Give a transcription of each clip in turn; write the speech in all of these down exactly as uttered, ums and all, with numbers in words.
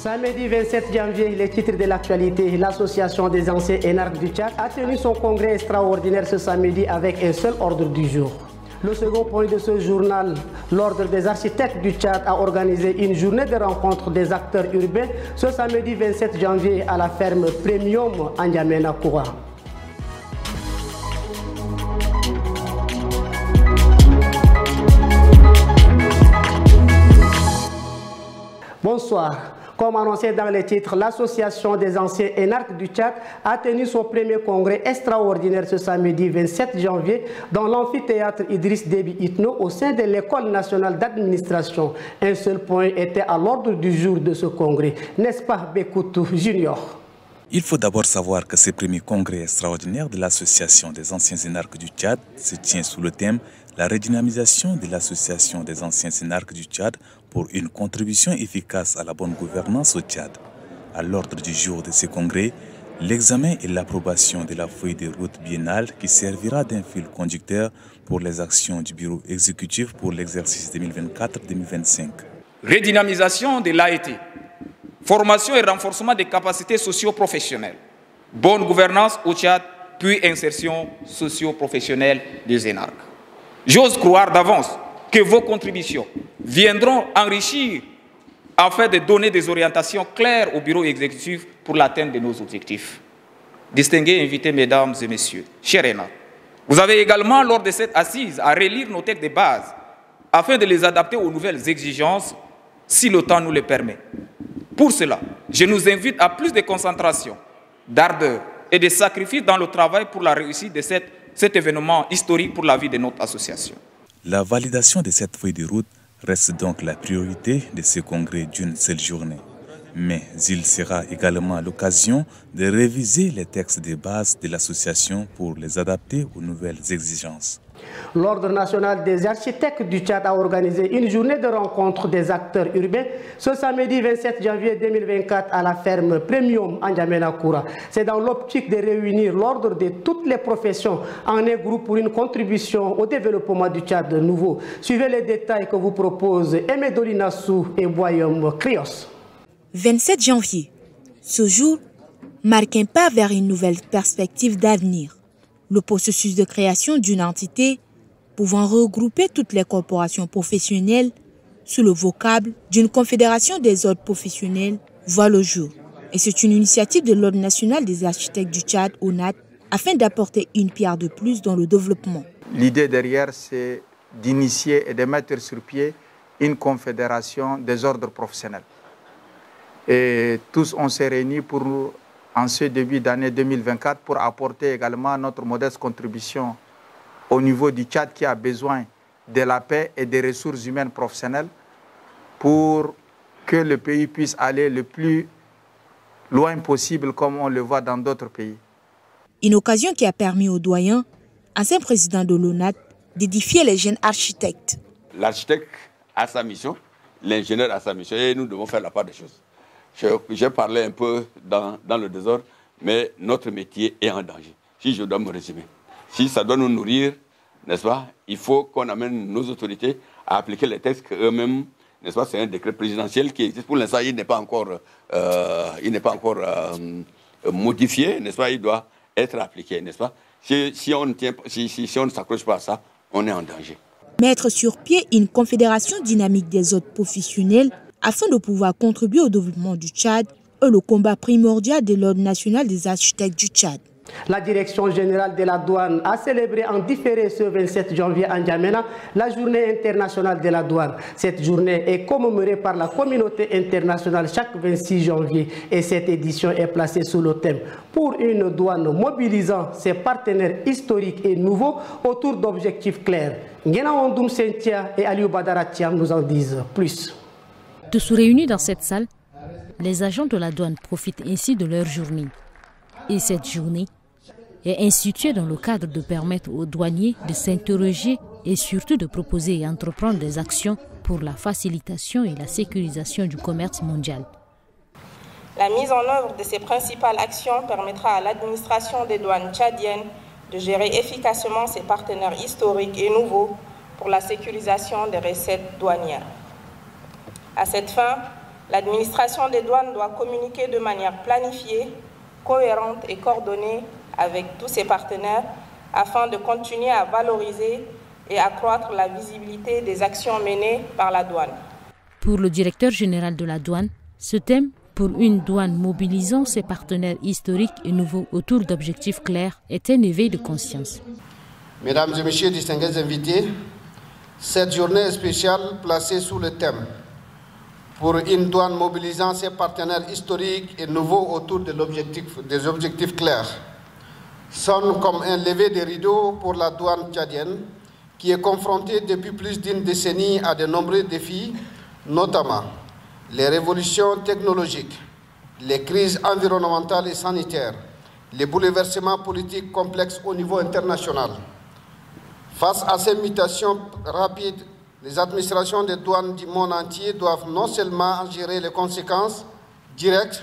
Samedi vingt-sept janvier, les titres de l'actualité, l'association des anciens énarques du Tchad a tenu son congrès extraordinaire ce samedi avec un seul ordre du jour. Le second point de ce journal, l'ordre des architectes du Tchad a organisé une journée de rencontre des acteurs urbains ce samedi vingt-sept janvier à la ferme Premium à N'Djamena Koura. Bonsoir. Comme annoncé dans les titres, l'association des anciens énarques du Tchad a tenu son premier congrès extraordinaire ce samedi vingt-sept janvier dans l'amphithéâtre Idriss Déby Itno au sein de l'école nationale d'administration. Un seul point était à l'ordre du jour de ce congrès, n'est-ce pas Bekoutou Junior? Il faut d'abord savoir que ce premier congrès extraordinaire de l'association des anciens énarques du Tchad se tient sous le thème la redynamisation de l'association des anciens énarques du Tchad pour une contribution efficace à la bonne gouvernance au Tchad. À l'ordre du jour de ce congrès, l'examen et l'approbation de la feuille de route biennale qui servira d'un fil conducteur pour les actions du bureau exécutif pour l'exercice deux mille vingt-quatre deux mille vingt-cinq. Redynamisation de l'A E T, formation et renforcement des capacités socio-professionnelles, bonne gouvernance au Tchad, puis insertion socio-professionnelle des énarques. J'ose croire d'avance que vos contributions viendront enrichir afin de donner des orientations claires au bureau exécutif pour l'atteinte de nos objectifs. Distingués invités, mesdames et messieurs, chers énarques, vous avez également, lors de cette assise, à relire nos textes de base afin de les adapter aux nouvelles exigences, si le temps nous le permet. Pour cela, je nous invite à plus de concentration, d'ardeur et de sacrifice dans le travail pour la réussite de cette, cet événement historique pour la vie de notre association. La validation de cette feuille de route reste donc la priorité de ce congrès d'une seule journée. Mais il sera également l'occasion de réviser les textes de base de l'association pour les adapter aux nouvelles exigences. L'Ordre national des architectes du Tchad a organisé une journée de rencontre des acteurs urbains ce samedi vingt-sept janvier deux mille vingt-quatre à la ferme Premium à N'Djamena Koura. C'est dans l'optique de réunir l'ordre de toutes les professions en un groupe pour une contribution au développement du Tchad nouveau. Suivez les détails que vous proposent Emedoli Nassou et Boyom Krios. vingt-sept janvier, ce jour marque un pas vers une nouvelle perspective d'avenir. Le processus de création d'une entité pouvant regrouper toutes les corporations professionnelles sous le vocable d'une confédération des ordres professionnels voit le jour. Et c'est une initiative de l'Ordre national des architectes du Tchad, O N A T, afin d'apporter une pierre de plus dans le développement. L'idée derrière, c'est d'initier et de mettre sur pied une confédération des ordres professionnels. Et tous on s'est réunis pour en ce début d'année deux mille vingt-quatre pour apporter également notre modeste contribution au niveau du Tchad qui a besoin de la paix et des ressources humaines professionnelles pour que le pays puisse aller le plus loin possible comme on le voit dans d'autres pays. Une occasion qui a permis aux doyens, ancien président de l'O N A T, d'édifier les jeunes architectes. L'architecte a sa mission, l'ingénieur a sa mission et nous devons faire la part des choses. J'ai parlé un peu dans, dans le désordre, mais notre métier est en danger. Si je dois me résumer, si ça doit nous nourrir, n'est-ce pas, il faut qu'on amène nos autorités à appliquer les textes qu'eux-mêmes, n'est-ce pas, c'est un décret présidentiel qui existe. Pour l'instant, il n'est pas encore, euh, il n'est pas encore euh, modifié, n'est-ce pas, il doit être appliqué, n'est-ce pas. Si, si on tient, si, si, si on ne s'accroche pas à ça, on est en danger. Mettre sur pied une confédération dynamique des ordres professionnels afin de pouvoir contribuer au développement du Tchad est le combat primordial de l'Ordre national des architectes du Tchad. La direction générale de la douane a célébré en différé ce vingt-sept janvier à N'Djamena la journée internationale de la douane. Cette journée est commémorée par la communauté internationale chaque vingt-six janvier et cette édition est placée sous le thème « Pour une douane mobilisant ses partenaires historiques et nouveaux autour d'objectifs clairs ». Ngena Ondoum Sentia et Aliou Badaratiam nous en disent plus. Tous réunis dans cette salle, les agents de la douane profitent ainsi de leur journée. Et cette journée est instituée dans le cadre de permettre aux douaniers de s'interroger et surtout de proposer et entreprendre des actions pour la facilitation et la sécurisation du commerce mondial. La mise en œuvre de ces principales actions permettra à l'administration des douanes tchadiennes de gérer efficacement ses partenaires historiques et nouveaux pour la sécurisation des recettes douanières. À cette fin, L'administration des douanes doit communiquer de manière planifiée, cohérente et coordonnée avec tous ses partenaires afin de continuer à valoriser et accroître la visibilité des actions menées par la douane. Pour le directeur général de la douane, ce thème, pour une douane mobilisant ses partenaires historiques et nouveaux autour d'objectifs clairs, est un éveil de conscience. Mesdames et messieurs distingués invités, cette journée est spéciale placée sous le thème pour une douane mobilisant ses partenaires historiques et nouveaux autour de l'objectif, des objectifs clairs, sonne comme un lever de rideau pour la douane tchadienne qui est confrontée depuis plus d'une décennie à de nombreux défis, notamment les révolutions technologiques, les crises environnementales et sanitaires, les bouleversements politiques complexes au niveau international. Face à ces mutations rapides, les administrations des douanes du monde entier doivent non seulement gérer les conséquences directes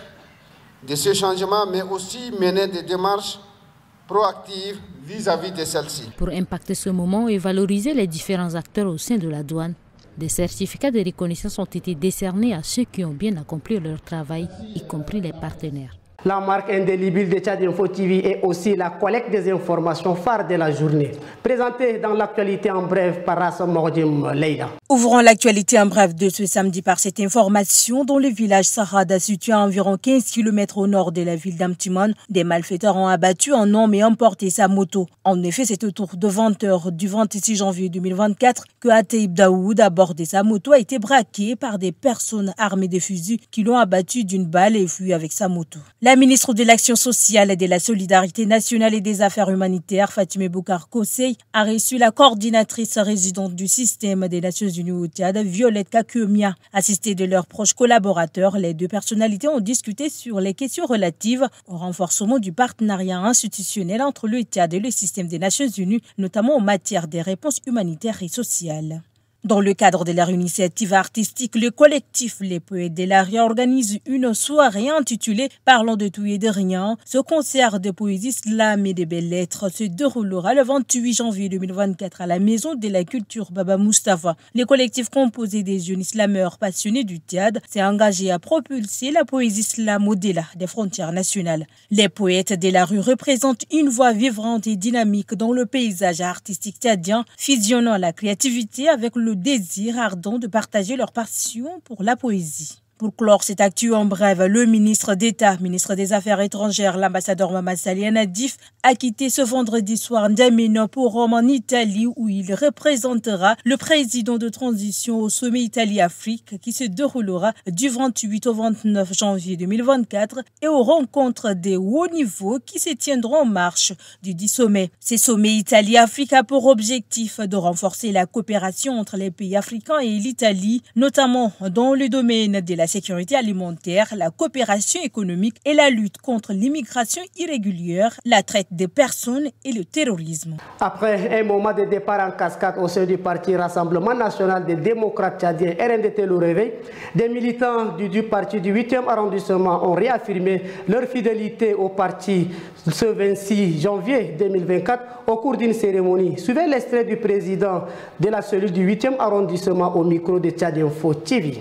de ces changements, mais aussi mener des démarches proactives vis-à-vis de celles-ci. Pour impacter ce moment et valoriser les différents acteurs au sein de la douane, des certificats de reconnaissance ont été décernés à ceux qui ont bien accompli leur travail, y compris les partenaires. La marque indélébile de Tchad Info T V est aussi la collecte des informations phares de la journée. Présentée dans l'actualité en bref par Rassam Mordim Leïda. Ouvrons l'actualité en bref de ce samedi par cette information. Dans le village Sarada, situé à environ quinze kilomètres au nord de la ville d'Amtimon, des malfaiteurs ont abattu un homme et emporté sa moto. En effet, c'est autour de vingt heures du vingt-six janvier deux mille vingt-quatre que Ataïb Daoud, à bord de sa moto, a été braqué par des personnes armées de fusils qui l'ont abattu d'une balle et fui avec sa moto. La ministre de l'Action sociale et de la solidarité nationale et des affaires humanitaires, Fatimé Boukar Kosey, a reçu la coordinatrice résidente du système des Nations Unies au Tchad, Violette Kakuemia. Assistée de leurs proches collaborateurs, les deux personnalités ont discuté sur les questions relatives au renforcement du partenariat institutionnel entre le Tchad et le système des Nations Unies, notamment en matière des réponses humanitaires et sociales. Dans le cadre de leur initiative artistique, le collectif Les Poètes de la Rue organise une soirée intitulée « Parlons de tout et de rien ». Ce concert de poésie slam et de belles lettres se déroulera le vingt-huit janvier deux mille vingt-quatre à la Maison de la Culture Baba Moustapha. Le collectif composé des jeunes islameurs passionnés du Tchad s'est engagé à propulser la poésie slam au-delà des frontières nationales. Les Poètes de la Rue représentent une voix vivante et dynamique dans le paysage artistique tchadien, fusionnant la créativité avec le désir ardent de partager leur passion pour la poésie. Pour clore cette actu en bref, le ministre d'État, ministre des Affaires étrangères, l'ambassadeur Mamadou Salih Nadif, a quitté ce vendredi soir N'Djamena pour Rome en Italie où il représentera le président de transition au sommet Italie-Afrique qui se déroulera du vingt-huit au vingt-neuf janvier deux mille vingt-quatre et aux rencontres des hauts niveaux qui se tiendront en marche du dix sommet. Ces sommets Italie-Afrique a pour objectif de renforcer la coopération entre les pays africains et l'Italie, notamment dans le domaine de la La sécurité alimentaire, la coopération économique et la lutte contre l'immigration irrégulière, la traite des personnes et le terrorisme. Après un moment de départ en cascade au sein du parti Rassemblement national des démocrates tchadiens R N D T Le Réveil, des militants du, du parti du huitième arrondissement ont réaffirmé leur fidélité au parti ce vingt-six janvier deux mille vingt-quatre au cours d'une cérémonie. Suivez l'extrait du président de la cellule du huitième arrondissement au micro de Tchad Info T V.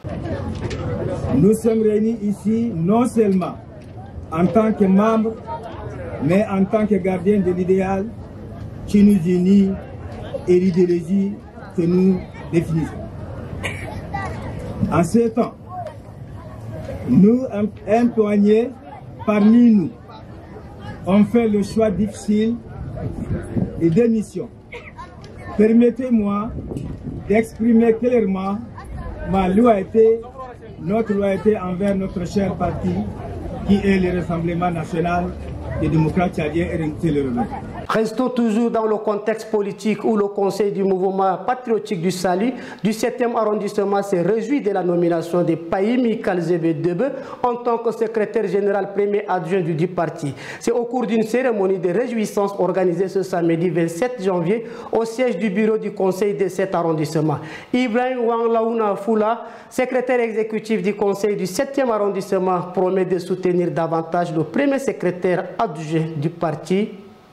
Nous sommes réunis ici non seulement en tant que membres, mais en tant que gardiens de l'idéal qui nous unit et l'idéologie que nous définissons. En ce temps, nous, un poignet parmi nous, ont fait le choix difficile de démission. Permettez-moi d'exprimer clairement ma loyauté, notre loyauté envers notre cher parti qui est le Rassemblement national des démocrates tchadiens R N D T Le Réveil. Restons toujours dans le contexte politique où le Conseil du mouvement patriotique du salut du septième arrondissement s'est réjoui de la nomination de Païmi Kalzebe Debe en tant que secrétaire général premier adjoint du dit parti. C'est au cours d'une cérémonie de réjouissance organisée ce samedi vingt-sept janvier au siège du bureau du Conseil de cet arrondissement. Ibrahim Wanglaouna Foula, secrétaire exécutif du Conseil du septième arrondissement, promet de soutenir davantage le premier secrétaire adjoint du parti.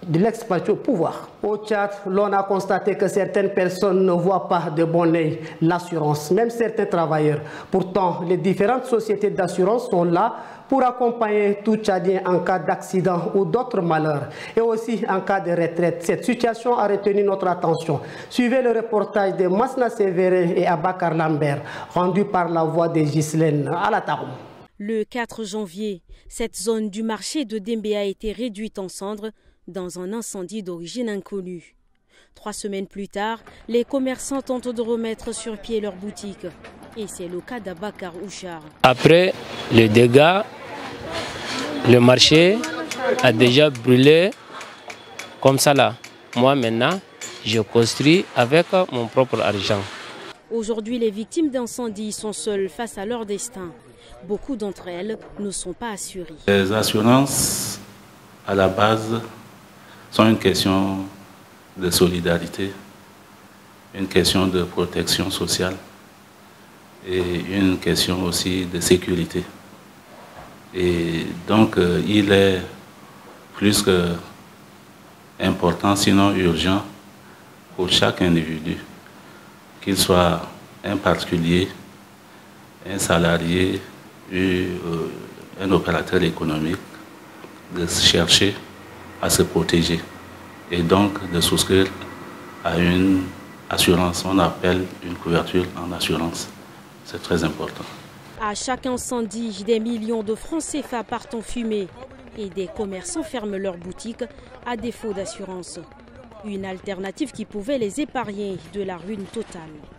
de l'expansion au pouvoir. Au Tchad, l'on a constaté que certaines personnes ne voient pas de bon œil l'assurance, même certains travailleurs. Pourtant, les différentes sociétés d'assurance sont là pour accompagner tout Tchadien en cas d'accident ou d'autres malheurs, et aussi en cas de retraite. Cette situation a retenu notre attention. Suivez le reportage de Masna Sévérin et Abakar Lambert, rendu par la voix de Ghislaine Alataroum. Le quatre janvier, cette zone du marché de Dembé a été réduite en cendres dans un incendie d'origine inconnue. Trois semaines plus tard, les commerçants tentent de remettre sur pied leur boutique. Et c'est le cas d'Abakar Ouchar. Après les dégâts, le marché a déjà brûlé comme ça là. Moi maintenant, je construis avec mon propre argent. Aujourd'hui, les victimes d'incendie sont seules face à leur destin. Beaucoup d'entre elles ne sont pas assurées. Les assurances, à la base, sont une question de solidarité, une question de protection sociale et une question aussi de sécurité. Et donc, euh, il est plus que important, sinon urgent, pour chaque individu, qu'il soit un particulier, un salarié, un opérateur économique, de chercher à se protéger et donc de souscrire à une assurance, on appelle une couverture en assurance. C'est très important. À chaque incendie, des millions de francs C F A partent en fumée et des commerçants ferment leurs boutiques à défaut d'assurance. Une alternative qui pouvait les épargner de la ruine totale.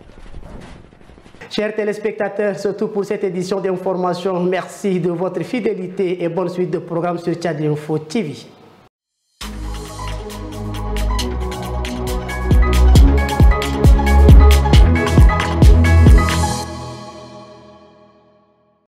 Chers téléspectateurs, c'est tout pour cette édition d'information. Merci de votre fidélité et bonne suite de programmes sur Tchad Info T V.